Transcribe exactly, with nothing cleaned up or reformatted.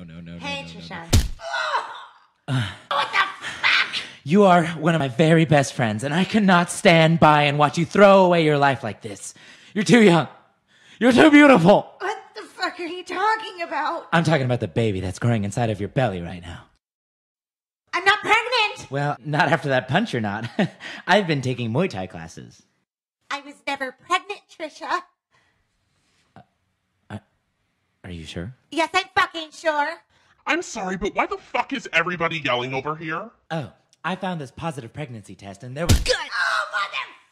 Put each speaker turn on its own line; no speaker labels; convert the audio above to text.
no, no,
Hey,
no, no,
Trisha.
no, no. Uh,
What the fuck?
You are one of my very best friends, and I cannot stand by and watch you throw away your life like this. You're too young. You're too beautiful.
What the fuck are you talking about?
I'm talking about the baby that's growing inside of your belly right now.
I'm not pregnant.
Well, not after that punch, you're not. I've been taking Muay Thai classes.
I was never pregnant, Trisha.
Uh, I, are you sure?
Yes, I'm fucking sure.
I'm sorry, but why the fuck is everybody yelling over here?
Oh, I found this positive pregnancy test, and there was...
Good. Oh,